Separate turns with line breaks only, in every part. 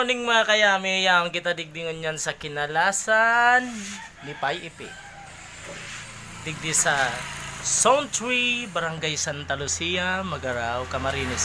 morning mga kayami, yang kita digdingan yan sa Kinalasan ni Pai Ipi. Digdi sa Zone 3, Barangay Santa Lucia, Magaraw, Camarines.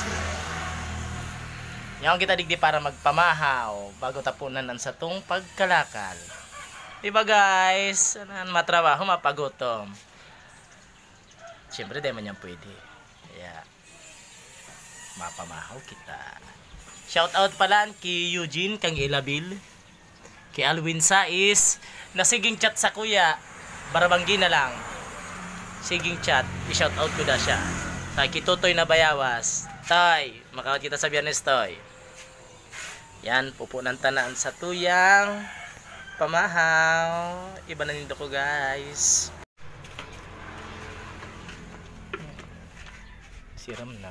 Yang kita digdi para magpamahaw bago tapunan ang satong pagkalakal. Diba guys, matrabaho, mapagutom. Siyempre di man yan pwede. Kaya mapamahaw kita. Shout out pala kay Eugene kang Ilabil, kay Alwin Sais na siging chat sa kuya, barabanggi na lang siging chat, i-shout out ko na siya. Kay Tutoy na Bayawas, Toy, makawat kita sa Biyernes Toy. Yan, pupunan tanaan sa tuyang pamahaw. Iba na nindo ko guys. Siram na.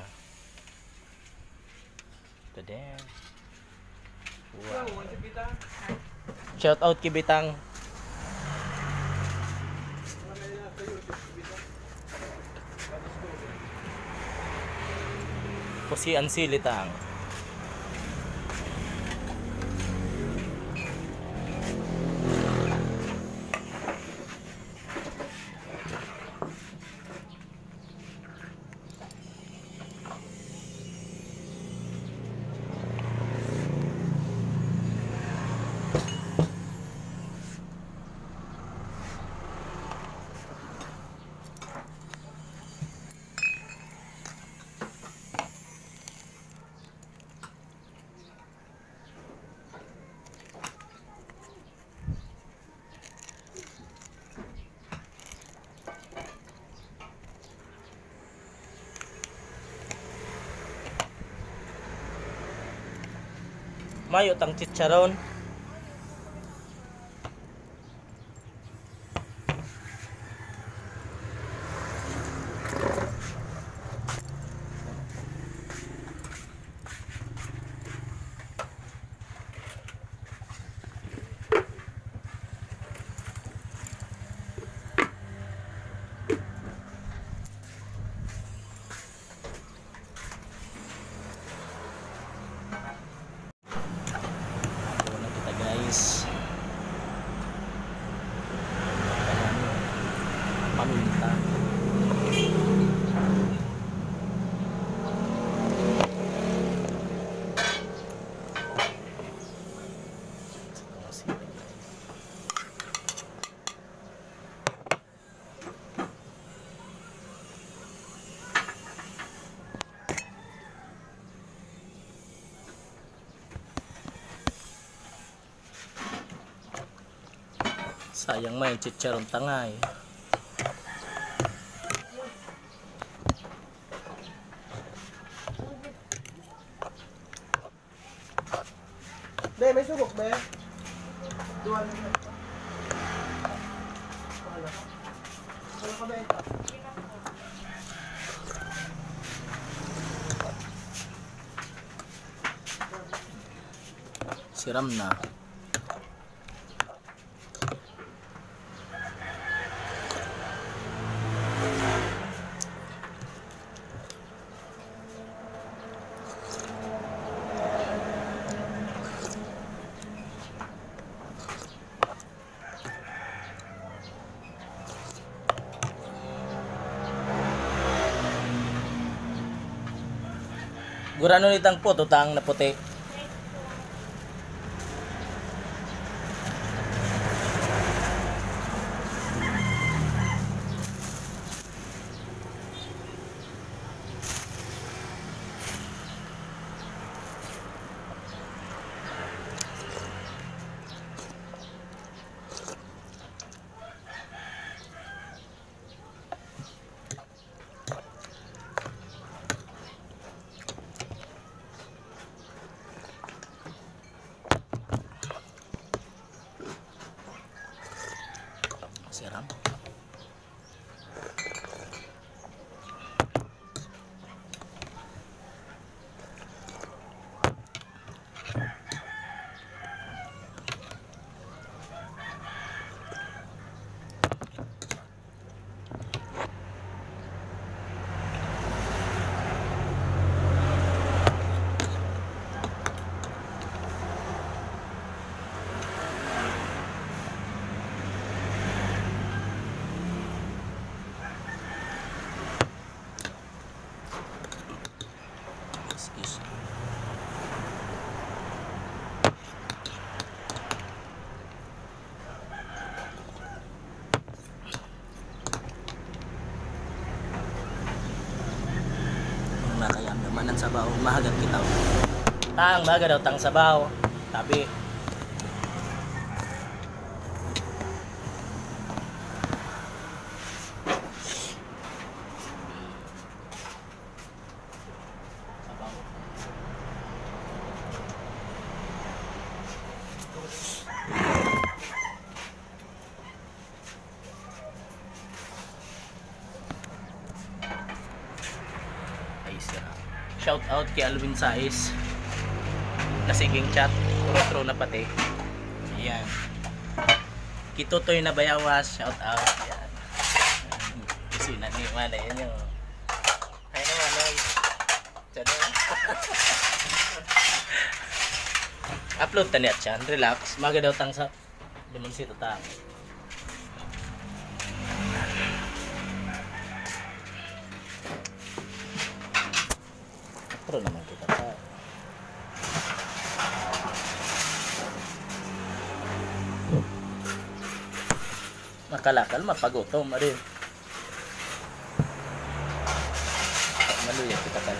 Damn. Wow. Shout out kay Bitang. Kusi Ansilitang. Mayo tang chicharon. Paminta. Sayang may chicharon tangay.
Be, may subok, be. Duwan. Wala ka, be.
Siram na. Gurano nitang po, tutang na puti. Tang na kaya manan sabaw mahagat kita. Tang mahagat daw tang sabaw. Tabi. Shout out kay Alvin Sais. Nasiging chat. True na pati. Ayan. Kitutoy na bayawas. Shout out. Ayan. Kasi na ni Mana yan yung. Ay naman ay. Tiyan na. Upload ta niya chan. Relax. Maga daw tang sa. Limang sito tang. Pero naman kita pa. Makalakal, mapagutom rin. Maluya kita kan.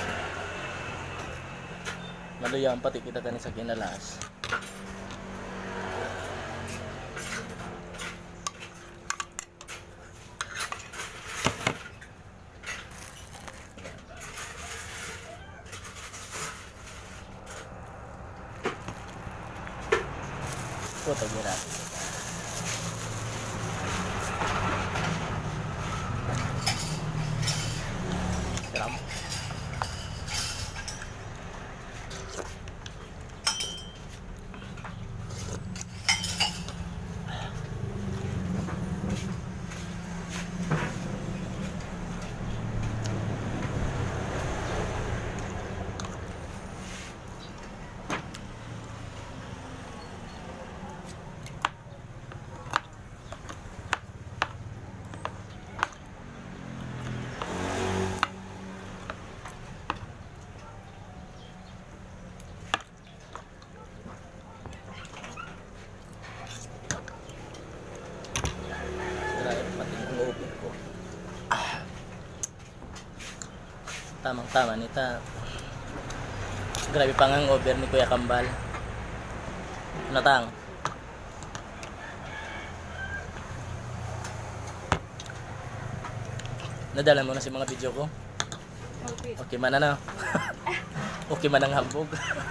Maluya ang pati kita kan sa kinalas. Foto gira. Seram. Tamang-tama nita. Grabe pang hangover ni Kuya Kambal. Natang. Nadala mo na si mga video ko? Okay man na. Okay man ang hambog.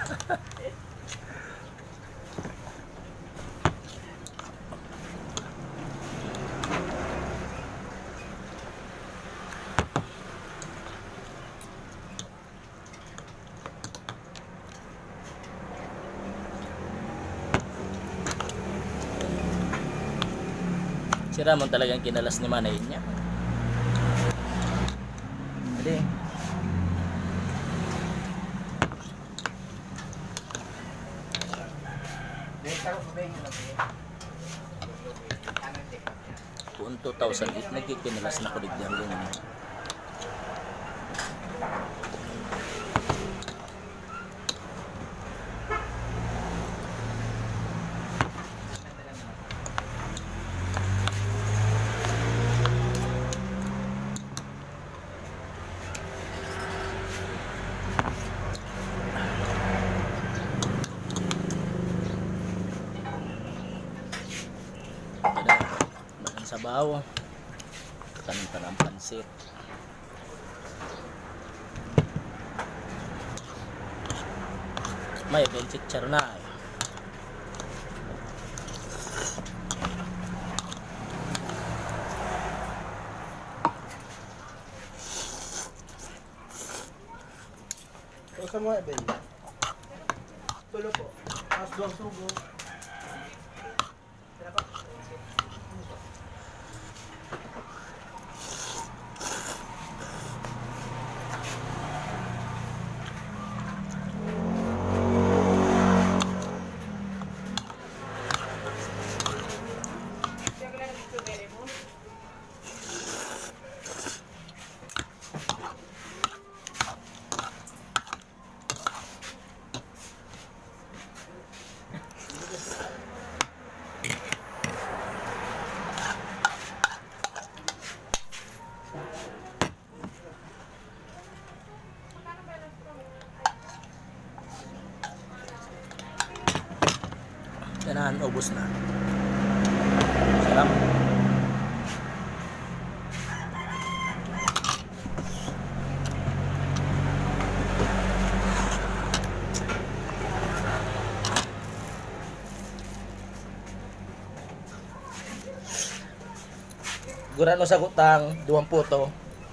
Si Ramon talagang kinalas ni Manay niya. Ade. Kung 2008 nagkikinalas na ko digdang rin. Sabaw. Kanin pa ng pansit. May benchit na.
Sa mga Ben. Tulo po. Mas doang sugo.
Yan, ubos na. Salamat. Gurano sa gutang, 20 to.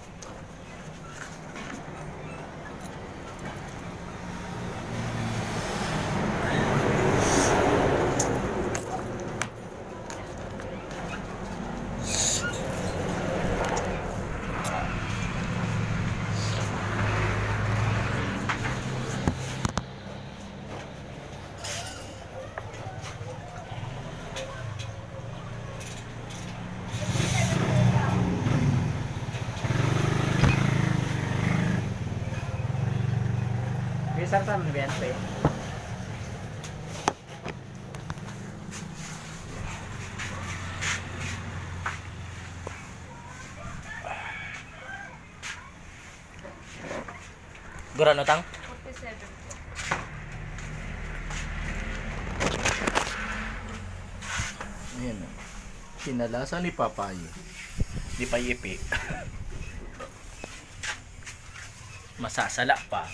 Bisa kan BNP.
Gurano tang?
47.
Ayan. Kinalasa ni Papay. Di pa yipi. Masasala pa.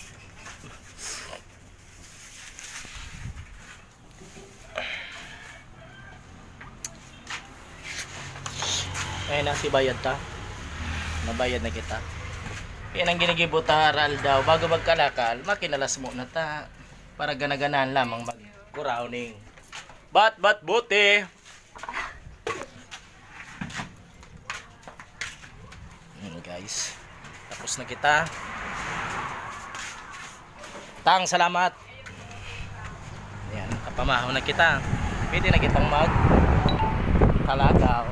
Ayun na si bayad ta. Nabayad na kita. Yan ang ginigibota aral daw. Bago magkalakal, makinalas mo na ta. Para ganaganan lamang mag-kurauning. Bat buti. Guys. Tapos na kita. Tang, salamat. Yan, kapamahaw na kita. Pwede na kitang mag kalagaw.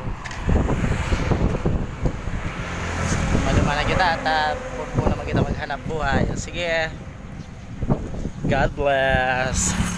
Maluma na kita at puro naman kita maghanap buhay. Sige. God bless.